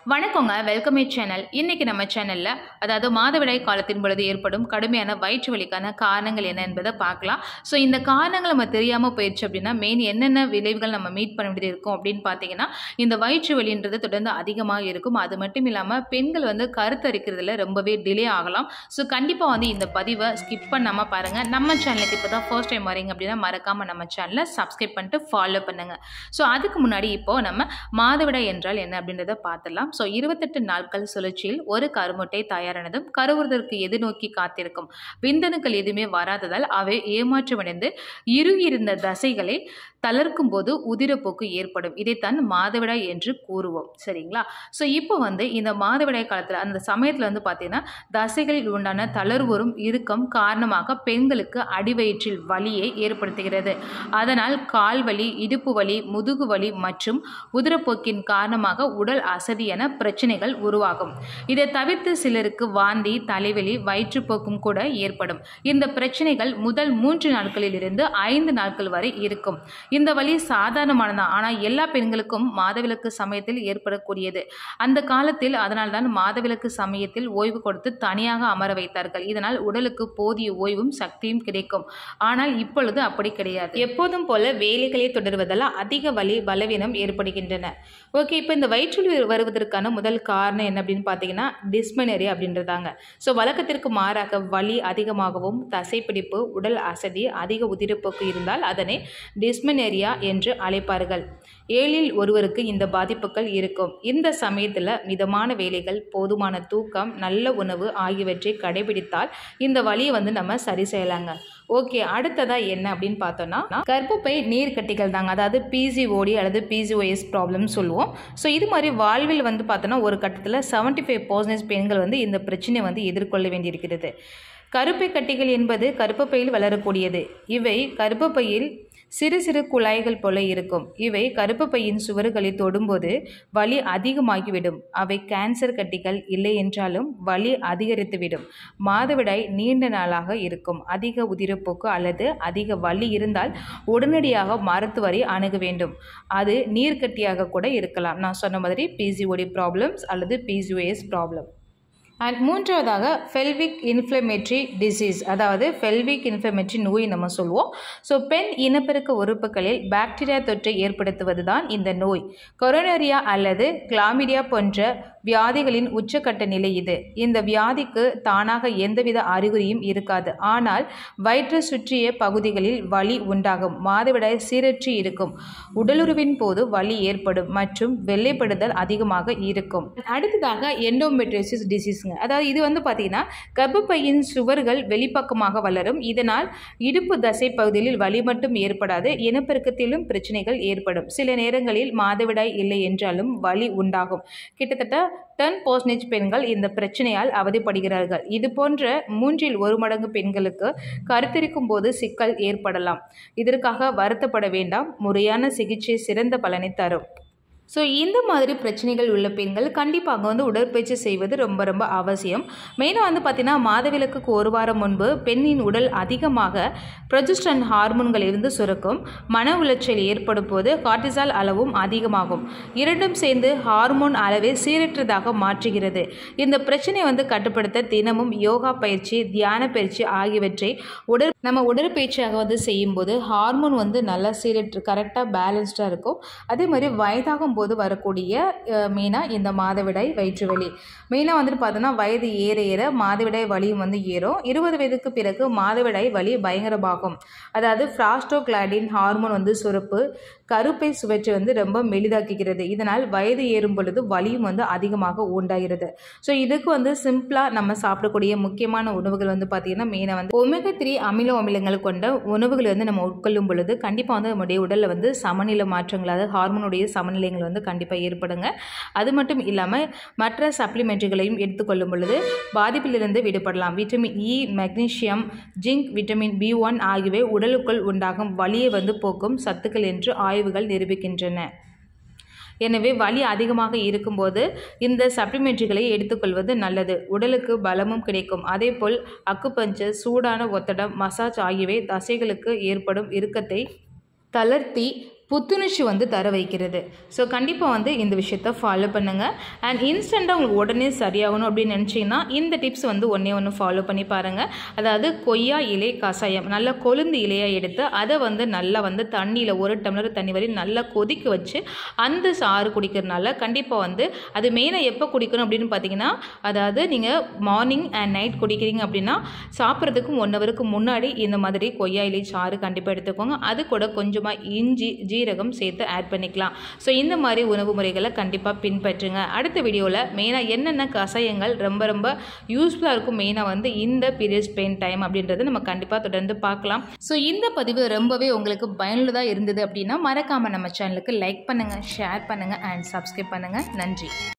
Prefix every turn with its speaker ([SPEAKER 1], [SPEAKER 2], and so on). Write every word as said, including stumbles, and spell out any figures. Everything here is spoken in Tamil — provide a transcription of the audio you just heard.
[SPEAKER 1] வணக்கங்க, வெல்கம் மை சேனல். இன்னைக்கு நம்ம சேனல்ல அதாவது மாதவிடாய் காலத்தின் பொழுது ஏற்படும் கடுமையான வயிற்று வலிக்கான காரணங்கள் என்ன என்பதை பார்க்கலாம். ஸோ இந்த காரணங்கள் நம்ம தெரியாமல் போயிடுச்சு அப்படின்னா மெயின் என்னென்ன விளைவுகள் நம்ம மீட் பண்ண வேண்டியது இருக்கும் அப்படின்னு பார்த்தீங்கன்னா, இந்த வயிற்று வலின்றது தொடர்ந்து அதிகமாக இருக்கும். அது மட்டும் இல்லாமல் பெண்கள் வந்து கருத்தரிக்கிறதுல ரொம்பவே டிலே ஆகலாம். ஸோ கண்டிப்பாக வந்து இந்த பதிவை ஸ்கிப் பண்ணாமல் பாருங்கள். நம்ம சேனலுக்கு இப்போ தான் ஃபர்ஸ்ட் டைம் வரீங்க அப்படின்னா மறக்காமல் நம்ம சேனலை சப்ஸ்கிரைப் பண்ணிட்டு ஃபாலோ பண்ணுங்கள். ஸோ அதுக்கு முன்னாடி இப்போது நம்ம மாதவிடாய் என்றால் என்ன அப்படின்றத பார்த்துடலாம். ஸோ இருபத்தெட்டு நாட்கள் சுழற்சியில் ஒரு கருமுட்டை தயாரானதும் கருவுறுதற்கு எதிர்நோக்கி காத்திருக்கும் விந்தணுக்கள் எதுவுமே வராததால் அவை ஏமாற்றமடைந்து இறுகியிருந்த தசைகளை தளர்க்கும் போது உதிரப்போக்கு ஏற்படும். இதைத்தான் மாதவிடாய் என்று கூறுவோம். சரிங்களா? ஸோ இப்போ வந்து இந்த மாதவிடாய் காலத்தில் அந்த சமயத்தில் வந்து பார்த்தீங்கன்னா தசைகளில் உண்டான தளர்வுறும் இறுக்கம் காரணமாக பெண்களுக்கு அடிவயிற்றில் வலியை ஏற்படுத்துகிறது. அதனால் கால் வலி, இடுப்பு வலி, முதுகு வலி மற்றும் உதிரப்போக்கின் காரணமாக உடல் அசதி என பிரச்சனைகள் உருவாகும். இதை தவிர்த்து சிலருக்கு வாந்தி, தலைவலி, வயிற்றுப்போக்கும் கூட ஏற்படும். இந்த பிரச்சனைகள் முதல் மூன்று நாட்களில் இருந்து ஐந்து நாட்கள் வரை இருக்கும். இந்த வலி சாதாரணமானதான், ஆனால் எல்லா பெண்களுக்கும் மாதவிலக்கு சமயத்தில் ஏற்படக்கூடியது. அந்த காலத்தில் அதனால்தான் மாதவிலக்கு சமயத்தில் ஓய்வு கொடுத்து தனியாக அமர வைத்தார்கள். இதனால் உடலுக்கு போதிய ஓய்வும் சக்தியும் கிடைக்கும். ஆனால் இப்பொழுது அப்படி கிடையாது. எப்போதும் போல வேலைகளை தொடர்வதால் அதிக வலி, பலவீனம் ஏற்படுகின்றன. ஓகே, இப்போ இந்த வயிற்று வருவதற்கான முதல் காரணம் என்ன அப்படின்னு பார்த்தீங்கன்னா டிஸ்மெனோரியா அப்படின்றதாங்க. ஸோ வழக்கத்திற்கு மாறாக வலி அதிகமாகவும் தசைப்பிடிப்பு, உடல் அசதி, அதிக உதிரப்போக்கு இருந்தால் அதனை டிஸ்மெனோரியா என்று அழைப்பார்கள். ஏழில் ஒருவருக்கு இந்த பாதிப்புகள் இருக்கும். இந்த சமயத்தில் மிதமான வேலைகள், போதுமான தூக்கம், நல்ல உணவு ஆகியவற்றை கடைபிடித்தால் இந்த வலியை வந்து நம்ம சரி செய்யலாங்க. ஓகே, அடுத்ததா என்ன அப்படின்னு பார்த்தோம்னா கர்ப்பப்பை நீர்க்கட்டிகள் தாங்க. அதாவது பிசிஓடி அல்லது பிசிஓஎஸ் ப்ராப்ளம் சொல்லுவோம். ஸோ இது மாதிரி வாழ்வில் வந்து பார்த்தோன்னா ஒரு கட்டத்தில் செவன்டி ஃபைவ் பர்சன்டேஜ் பெண்கள் வந்து இந்த பிரச்சனையை வந்து எதிர்கொள்ள வேண்டியிருக்கிறது. கருப்பை கட்டிகள் என்பது கர்ப்பப்பையில் வளரக்கூடியது. இவை கர்ப்பப்பையில் சிறு சிறு குழாய்கள் போல இருக்கும். இவை கர்ப்பப்பையின் சுவர்களை தொடும்போது வலி அதிகமாகிவிடும். அவை கேன்சர் கட்டிகள் இல்லை என்றாலும் வலி அதிகரித்துவிடும். மாதவிடாய் நீண்ட நாளாக இருக்கும். அதிக உதிரப்போக்கு அல்லது அதிக வலி இருந்தால் உடனடியாக மருத்துவரை அணுக வேண்டும். அது நீர்க்கட்டியாக கூட இருக்கலாம். நான் சொன்ன மாதிரி பிசிஓடி ப்ராப்ளம்ஸ் அல்லது பிசிஓஎஸ் ப்ராப்ளம். அண்ட் மூன்றாவதாக ஃபெல்விக் இன்ஃப்ளமேட்ரி டிசீஸ், அதாவது ஃபெல்விக் இன்ஃப்ளமேட்ரி நோய் நம்ம சொல்லுவோம். ஸோ பெண் இனப்பெருக்க உறுப்புகளில் பாக்டீரியா தொற்றை ஏற்படுத்துவது தான் இந்த நோய். கொரோனரியா அல்லது கிளாமிடியா போன்ற வியாதிகளின் உச்சக்கட்ட நிலை இது. இந்த வியாதிக்கு தானாக எந்தவித அறிகுறியும் இருக்காது. ஆனால் வயிற்று சுற்றிய பகுதிகளில் வலி உண்டாகும். மாதவிடாய் சீரற்றி இருக்கும். உடலுறவின் போது வலி ஏற்படும் மற்றும் வெள்ளைப்படுதல் அதிகமாக இருக்கும். அடுத்ததாக எண்டோமெட்ரியோசிஸ் டிசீஸ். அதாவது இது வந்து பார்த்தீங்கன்னா கர்ப்பப்பையின் சுவர்கள் வெளிப்பக்கமாக வளரும். இதனால் இடுப்பு தசை பகுதியில் வலி மட்டும் ஏற்படாது, இனப்பெருக்கத்திலும் பிரச்சனைகள் ஏற்படும். சில நேரங்களில் மாதவிடாய் இல்லை என்றாலும் வலி உண்டாகும். கிட்டத்தட்ட டென் பர்சன்டேஜ் பெண்கள் இந்த பிரச்சனையால் அவதிப்படுகிறார்கள். இது போன்ற மூன்றில் ஒரு மடங்கு பெண்களுக்கு கருத்தரிக்கும் போது சிக்கல் ஏற்படலாம். இதற்காக வருத்தப்பட வேண்டாம். முறையான சிகிச்சை சிறந்த பலனை தரும். ஸோ இந்த மாதிரி பிரச்சனைகள் உள்ள பெண்கள் கண்டிப்பாக வந்து உடற்பயிற்சி செய்வது ரொம்ப ரொம்ப அவசியம். மெயினாக வந்து பார்த்திங்கன்னா மாதவிலக்குக்கு ஒரு வாரம் முன்பு பெண்ணின் உடல் அதிகமாக ப்ரொஜெஸ்டரான் ஹார்மோன்கள் இருந்து சுரக்கும். மன உளைச்சல் ஏற்படும் போது கார்டிசால் அளவும் அதிகமாகும். இரண்டும் சேர்ந்து ஹார்மோன் அளவை சீரற்றதாக மாற்றுகிறது. இந்த பிரச்சனையை வந்து கட்டுப்படுத்த தினமும் யோகா பயிற்சி, தியான பயிற்சி ஆகியவற்றை உடல் நம்ம உடற்பயிற்சியாக வந்து செய்யும்போது ஹார்மோன் வந்து நல்லா சீரற்று கரெக்டாக பேலன்ஸ்டாக இருக்கும். அதே மாதிரி வயதாகும் போது வரக்கூடிய மெயினாக இந்த மாதவிடாய் வயிற்று வலி மெயினாக வந்துட்டு பார்த்தோன்னா வயது ஏற ஏற மாதவிடாய் வலியும் வந்து ஏறும். இருபது வயதுக்கு பிறகு மாதவிடாய் வலி பயங்கரமாகும். அதாவது ஃப்ராஸ்டோகிளாடின் ஹார்மோன் வந்து சுரப்பு கருப்பை சுவற்றை வந்து ரொம்ப மெலிதாக்குகிறது. இதனால் வயது ஏறும் பொழுது வலியும் வந்து அதிகமாக உண்டாகிறது. ஸோ இதுக்கு வந்து சிம்பிளாக நம்ம சாப்பிடக்கூடிய முக்கியமான உணவுகள் வந்து பார்த்திங்கன்னா மெயினாக வந்து ஒமேகா த்ரீ அமினோ அமிலங்கள் கொண்ட உணவுகளை வந்து நம்ம உட்கொள்ளும் பொழுது கண்டிப்பாக வந்து நம்முடைய உடலில் வந்து சமநிலை மாற்றங்கள், அதாவது ஹார்மோனுடைய சமநிலைகள் வந்து கண்டிப்பாக ஏற்படுங்க. அது மட்டும் இல்லாமல் மற்ற சப்ளிமெண்ட்டுகளையும் எடுத்துக்கொள்ளும் பொழுது பாதிப்பிலிருந்து விடுபடலாம். Vitamin E, magnesium, zinc, vitamin B one ஆகியவை உடலுக்குள் உண்டாகும் வலியை வந்து போக்கும் சத்துக்கள் என்று ஆய்வுகள் நிரூபிக்கின்றன. எனவே வலி அதிகமாக இருக்கும்போது இந்த சப்ளிமெண்ட்டுகளை எடுத்துக்கொள்வது நல்லது. உடலுக்கு பலமும் கிடைக்கும். அதேபோல் அக்குபஞ்சர், சூடான ஒத்தடம், மசாஜ் ஆகியவை தசைகளுக்கு ஏற்படும் இறுக்கத்தை தளர்த்தி புத்துணர்ச்சி வந்து தர வைக்கிறது. ஸோ கண்டிப்பாக வந்து இந்த விஷயத்த ஃபாலோ பண்ணுங்கள். அண்ட் இன்ஸ்டண்ட்டாக உங்களுக்கு உடனே சரியாகணும் அப்படின்னு நினச்சிங்கன்னா இந்த டிப்ஸ் வந்து ஒன்றே ஒன்று ஃபாலோ பண்ணி பாருங்கள். அதாவது கொய்யா இலை கஷாயம் நல்லா கொழுந்து இலையாக எடுத்து அதை வந்து நல்லா வந்து தண்ணியில் ஒரு டம்ளர் தண்ணி வரை நல்லா கொதிக்க வச்சு அந்த சாறு குடிக்கிறதுனால கண்டிப்பாக வந்து அது மெயினாக எப்போ குடிக்கணும் அப்படின்னு பார்த்தீங்கன்னா, அதாவது நீங்கள் மார்னிங் அண்ட் நைட் குடிக்கிறீங்க அப்படின்னா சாப்பிட்றதுக்கு ஒன் ஹவருக்கு முன்னாடி இந்த மாதிரி கொய்யா இலை சாறு கண்டிப்பாக எடுத்துக்கோங்க. அது கூட கொஞ்சமாக இஞ்சி ஜீரகம் சேர்த்து ஆட் பண்ணிக்கலாம். ஸோ இந்த மாதிரி உணவு முறைகளை கண்டிப்பாக பின்பற்றுங்க. அடுத்த வீடியோவில் மெயினாக என்னென்ன கஷாயங்கள் ரொம்ப ரொம்ப யூஸ்ஃபுல்லாக இருக்கும், மெயினாக வந்து இந்த பீரியட்ஸ் பெயின் டைம் அப்படின்றது நம்ம கண்டிப்பாக தொடர்ந்து பார்க்கலாம். ஸோ இந்த பதிவு ரொம்பவே உங்களுக்கு பயனுள்ளதாக இருந்தது அப்படின்னா மறக்காமல் நம்ம சேனலுக்கு லைக் பண்ணுங்கள், ஷேர் பண்ணுங்கள் அண்ட் சப்ஸ்கிரைப் பண்ணுங்கள். நன்றி.